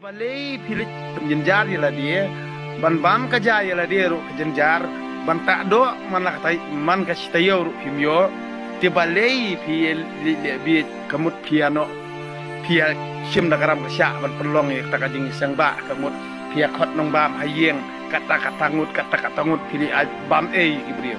balai pilik penjenjar ya lah dia, ban bam kerja ya lah dia ru penjenjar, ban tak do man lah kata man kasih tayo ru pimyo, dia balai pi kamut piano, pia sim dah karam kesyak ban pelong ya kata kajing iseng ba kamut pia kot nong bam hayeng kata ngut pilih bam kibriu.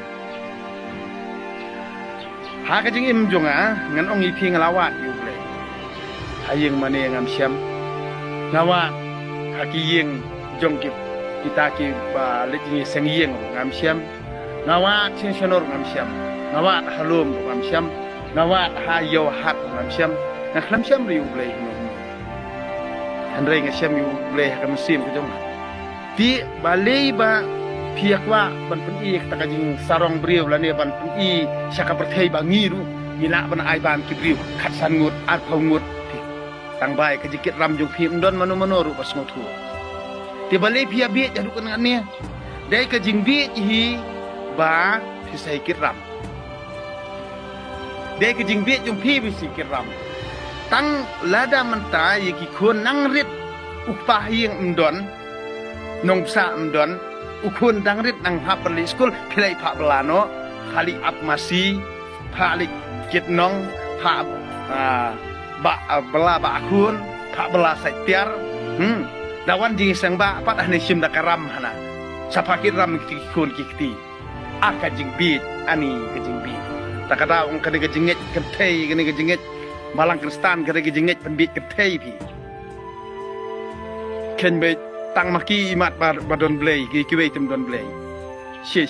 Ha kajing im jonga ngan ong ipi ngelawat yu boleh. Hayeng mana yang ngam ngawat haki yeng jong kita ki ba lejing seng yeng ngam siam ngawat sing sonor ngam siam ngawat halum ngam siam ngawat hayo hat ngam siam ngam siam riu boleh andre ngam siam yu boleh kam sim ko jong ti balei ba piak wa ban pen i ta kajing sarong briu la ne ban pen i saka perthei ba ngiru mina ban ai ban ki briu khat san ngut at phau ngut tang bai kejikit ram jung phim don manu ru pas ngotu ti balei pia bi jadu kan ne dai kajing bi hi ba phi sai kit ram dai kajing bi jung phi bi si kit ram tang lada menta ye ki khon nang rit upah yeng mdon nong sa mdon ukun dang rit nang ha perli skul pilai pak belano kali ap masih kali kit nong ha ba bela ba akun pak bela setiar dawan jing sang ba pat ane sim da karam hana sapakit ram kun kikti aka jing bit ani ke jing bit takada ong kene ke jinget ketei kene ke jinget malang kristan kene ke jinget penbit ketei pi ken be tang maki imat badon blay kiwe tem don blay shish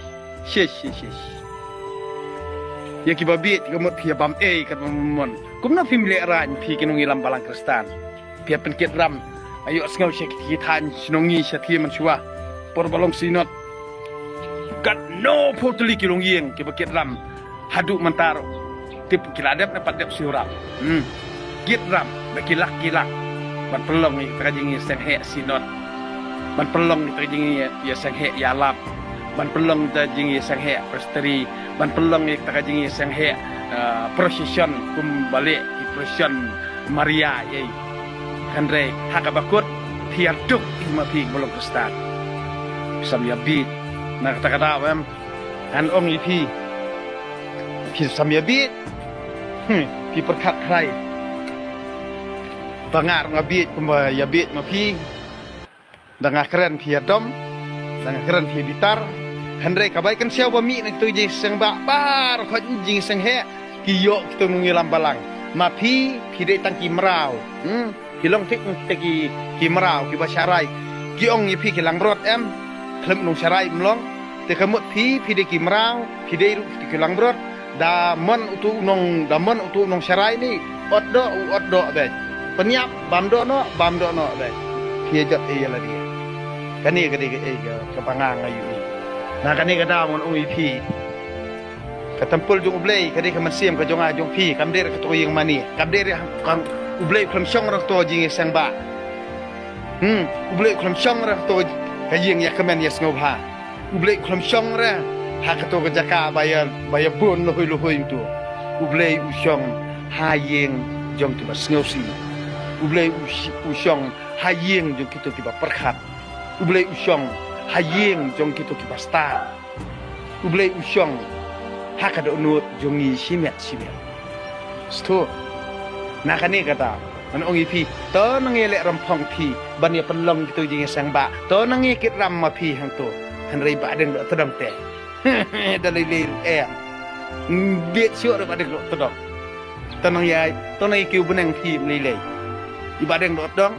ya ki babit kamut pia bam kat mon kumna family ran pi kinung ilam balang kristan pia penkit ram ayo sngau syek ki than sinongi syati man suwa por balong sinot kat no potli kilung yeng ki bakit ram hadu mantaro tip kiladap dapat dep surap git ram bakilak ban pelong ni kajing seng he sinot ban pelong ni kajing ya seng he ya lap ban pelong kajing seng he presteri ban pelong ni kajing seng he procession kumbalik procession Maria ye kanre hakabakut tiaduk ima pi bolong kristan samya bit na kata wam an ong ipi samya bit pi perkat krai bangar ngabit kumba ya bit mapi danga keren pia dom danga keren pia bitar handre kabai kan siapa mi nak tu je seng ba par kho jing seng he kiyo kita nungi lambalang mapi pide tangki merau kilong tik ki merau ki basyarai ki ong ni pi kilang brot em klem nung syarai mlong te kamut pide ki merau pide ru ki kilang brot da mon utu nong syarai ni oddo be penyap bamdo no deh dia jat lah dia kani kadi ke pangang ayu ni nah kani kada mon ui pi ke tempul jung ublei kadi ke masiem ke jonga jung pi kamder ke to yang mani kamder kam ublei klam syong rak to jing sang ba ublei klam syong rak to ke yeng ya kemen ya sngau ha ublei klam syong ra ha ke to ke jaka bayar bun luhui tu ublei usyong ha yeng jong tu sngau si ublei usyong hayeng jong kita tiba perkat ublei usyong hayeng jong kita tiba star ublei usyong hakada unut jongi simet sto nah kani kata man ongi pi to nangelek rampong pi ban ya pelong gitu jing sang ba to nangikit ram ma pi hang to hanrei ba den do tedong te dalile biet syok ba den do tedong tanang yai to nai kiu benang pi lile ibadeng dot dong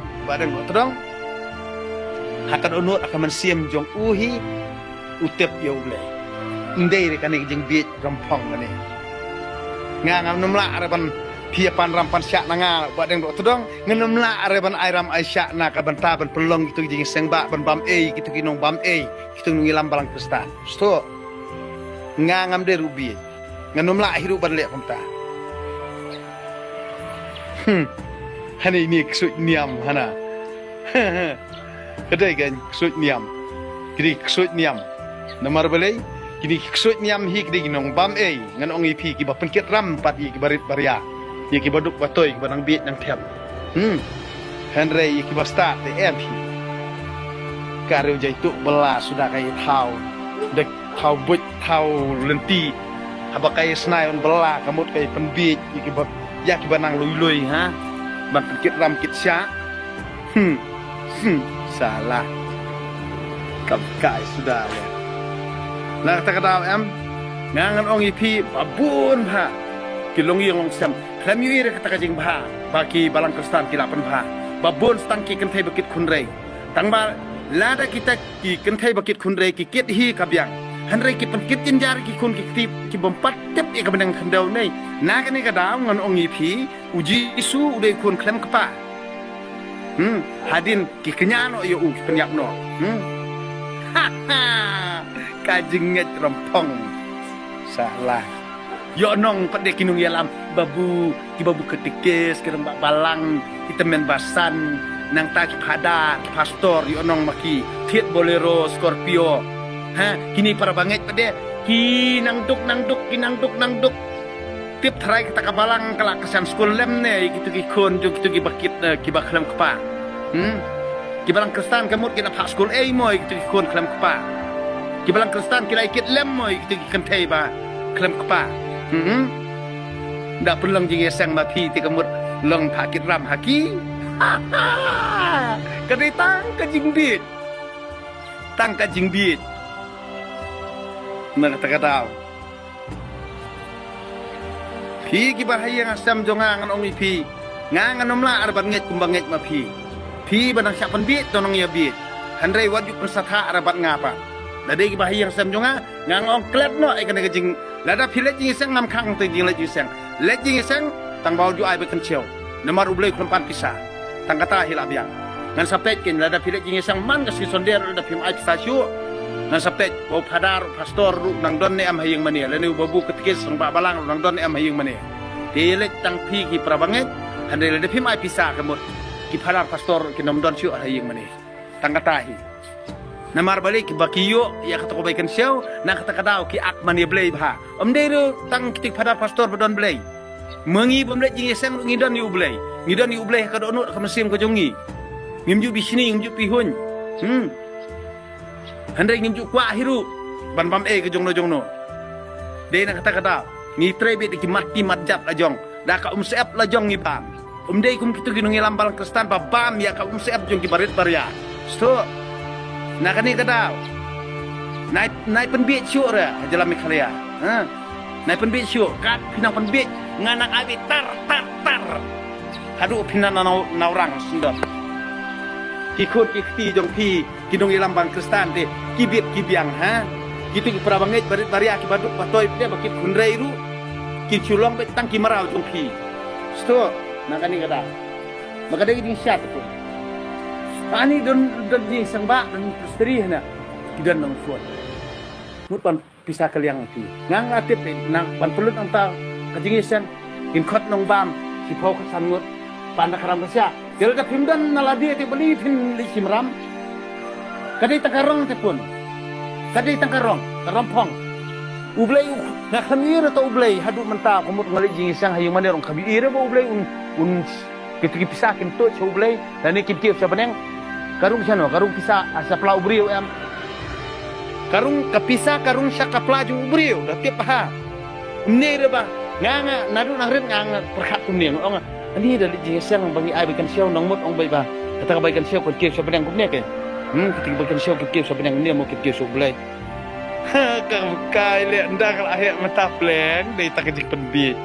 hakan unut akan mensiam jong uhi utep ya ulai indai kan jeng biet rampong ni ngam numla araban piapan rampan syak nanga badeng dot dong ngenumla araban airam aisyak na ka bantaban pelong gitu jeng sengba ban bam gitu kinong bam gitu ngilam balang kristan sto ngam de rubi ngenumla hirup badlek pemta hani ini kesut niam hana kedai kan kesut niam kiri kesut niam nomor belai kini kesut niam hi kiri nong bam ngan ong ipi ki ba penkit ram pat ki barit baria ye ki baduk batoy ki banang biet nang thiam Henry iki basta te MP kareu jai tu bela sudah kayak tahu dek tahu buj tahu lenti apa kayak senai on bela kamut kayak penbij iki bab ya ki banang lui ha ban kit ram kit sya salah kai sudah ya nah kata kata em ngangan ong ipi babun ha kilong yang sam klam yu kata kajing bha bagi balang kristan kila pen bha babun stang ki kan thai bakit khunrei tang ba lada kita ki kan thai bakit khunrei ki kit hi kabyang hanrei ki pen kit jinjar ki kun ki tip ki bompat tep e kabang khandau nei na kan ka daw ngan ong ipi uji isu udai kun klam kapa hadin ki kenyano yo u ki penyak no kajing nget rompong salah yo nong pada kinung yalam babu ketikis kirang balang kita men basan nang tak pada pastor yo nong maki Fiat Bolero Scorpio ha kini para banget pada ki nang duk tip try kita kabalang kala kesan school lem ne gitu ki kon gitu ki bakit ki baklam kepa ki balang kristan kamut kina pak school moy gitu ki kon klam kepa ki balang kristan kira ikit lem moy gitu ki kentai ba klam kepa ndak perlu jing sang mapi ti kamut long pakit ram haki kadai tang ka jing bit na kata pi ki bahaya ngasam jonga ngan ong ipi ngangan nomla arban nget kumbang nget mapi pi banang siapan bit tonong ya bit handrai wajib persatha arabat ngapa dade ki bahaya ngasam jonga ngang ong klet no ai kana jing lada pi let jing sang nam khang tu jing let jing sang let jing sang tang bau ju ai be kan chiao namar ublei klompan pisah tang kata hilap yang ngan sapet kin lada pi let jing sang man ka si sonder lada pi ai pisah syu ngan sapet bau padar pastor ru nang don ne am hayeng mania lene babu ketikis sang ba balang nang don ne am hayeng mania telet tang pi ki prabanget handai lada pi ai pisah kamut ki padar pastor ki nom don syu hayeng mania tang kata hi namar balik bakiyo ya kata kebaikan siau nak kata kadau ki akman ya blay bah omderu tang kitik pada pastor bedon blay mengi pemlet jing eseng ngidon yu blay ka donut ka mesim ka jongi ngimju bisini ngimju pihun handai ngimju kwa hiru ban bam ka jongno de nak kata kadau ngi trebet ki mati matjat la jong da ka seep la jong ngi pam omdei kum kitu ginung lambal kristan ba bam ya ka seep jong ki barit barya sto nak ni kadau naik penbit syuk ra jalan Mekhalaya naik penbit syuk kat pinang penbit nganak abi tar hadu pinan naurang sundot ikut ikti jong pi kidong ilambang kristan de kibit kibiang gitu ki prabanget barit baria ki baduk patoy de bakit kunrei ru ki chulong be tang ki marau jong pi sto nak ni kadau maka de ding syat tu ani don di sangba dan istri na kidan nang fuat mutan pisah kaliang ti ngang atip nang ban pelut anta kajingisan in khot nong bam si phok san ngut panda karam sia del da pimdan naladi ti beli pin li simram kadai takarong te pun kadai takarong karompong ublei na khamir to ublei hadu menta kumut ngali jingisang hayung mane rong khabir ba ublei un kiti pisah kin to ublei dan ni kiti sa baneng karung siano karung pisah asa plau brio em karung kapisah karung syaka pelaju brio dah tiap ha ne ba nganga nadu nangrit nganga perkat kumniang ong ani dari jingisang bangi ai bikan siau nong mut ong bai ba kata baikan siau kun kieu sa baneng kumne ke ketika baikan siau kieu sa baneng ne mo kieu so bulai ha kai le ndak la he mata pleng dei takajik penbit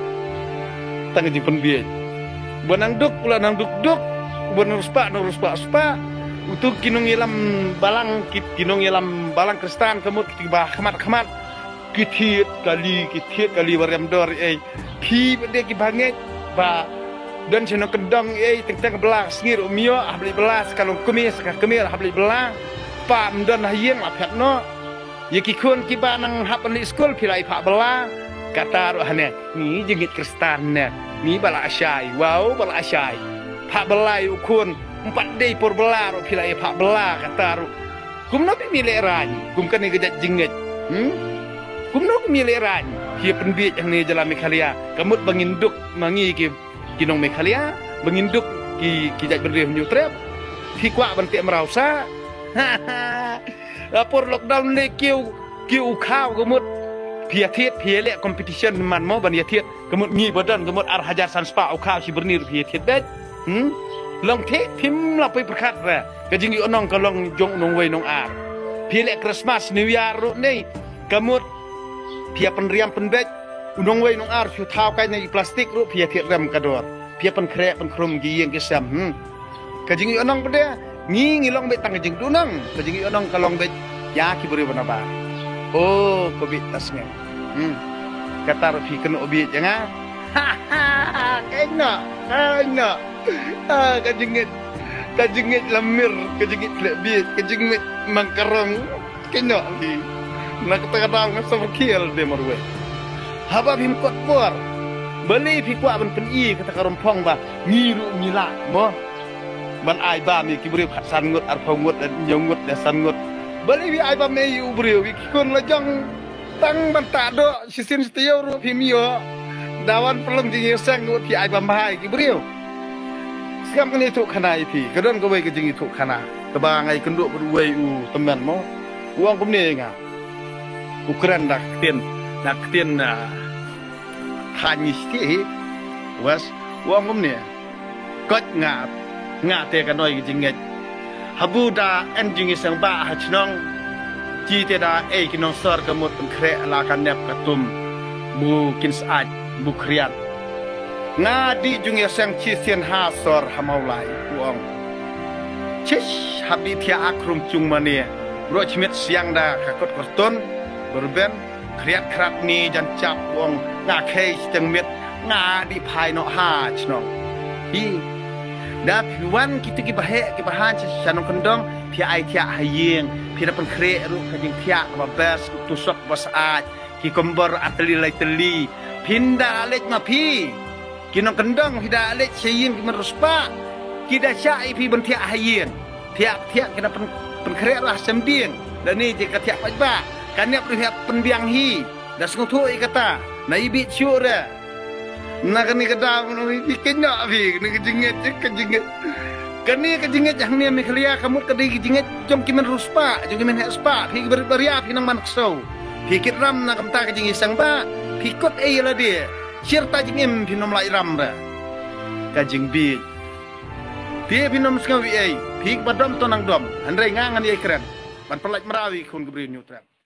bonang duk pula nang duk nang ruspa untuk kinong ilam balang kristan kemut tiba khamat kithiet kali warem dor pi bede ki banget ba dan seno kendang teng belas ngir umio habli belas kalau kumis ka kemir habli belang pa mdon hayeng la phatno yeki kun ki ba nang hapan di school pilai pa belang kata rohane ni jengit kristan ne ni bala asyai bala asyai pa belai ukun 4 day por belar pilai pa belar kata ru kum no milih ran kum kan ni gejat jinget kum no milih ran dia penbit yang ni jalan Mekhalaya kamut banginduk mangi ki kinong Mekhalaya banginduk ki jaj ben riu trap phi kwa ban tiệm rau sa lapor lockdown le kiu khao ko mut phia thiet phia le competition man mo ban ya thiet ko mut ngi bodan ko mut ar hajar san spa au khao si bernir phia thiet bet long the phim la pai prakhat ra ka jing yu onong ka long jong nong wei nong ar phia le Christmas New Year ru nei ka mut phia pen riam pen bet nong wei nong ar chu thao kai nei plastik ru phia thiet ram ka dor phia pen krek pen krum gi yeng ke sam ka jing yu onong pede ngi long bet tang jing dunang ka jing yu onong ka long bet ya ki beri bana ba oh kobit tasnya kata ru phi kan obi jangan kena kajingit lamir kajingit lebih kajingit mangkarang kena di nak kadang sabarkiel de marwe haba bim kot por beli phi kwa ban pen i kata karompong ba ngiru ngila mo ban ai ba mi ki beri san ngut ar ngut dan nyongut dan san ngut beli bi ai ba me yu beri wi kun la jang tang ban ta do sisin setiyo ru phi mio dawan pelem jingi sang ngut phi ai ba mai ki beri sekarang ini tu khana ipi kadon ko wei ke jingi tu khana ke bangai kenduk berwei teman mo uang kum ni nga ukuran dak tien hanis ti was uang kum ni kot nga te kanoi ke jinget habu da en jingi sang ba ha chnong ji te da e kinong sor ke mut kre la kan nep katum bu kin saat bu kriat ngadi jungi sang chi sian ha sor hamaulai uang chish habi thia akrum chung mania ro chimit siang da kakot korton berben kriat krat ni jan cap uang nga kei steng mit ngadi pai no ha chnong hi da piwan kita ki bahe ki bahan chanong kendong pia ai thia hayeng pia pen kre ru kajing thia ba bes tusok basaat ki kombor atli lai teli pinda lek ma pi kinong kendong hida lek sayin ki meruspa kida syai pi ben thia hayeng thia kina pen kre lah semding dan ni je ka thia ba kan ya prihap penbiang hi das nguthui kata na ibi syura na kani kada no ikenya abi ni kejinget kani kejinget yang ni miklia kamu kadi kejinget jom kimen ruspa jom kimen spa pi beria pi nang manksau pi kitram na kamta kejingi sang ba pi kot e la dia sirta jingim pi nom lai ram ra kajing bi pi nom skawi e pi badom to nang dom andre ngangan ye keren ban pelaj merawi kun gebri nyutrat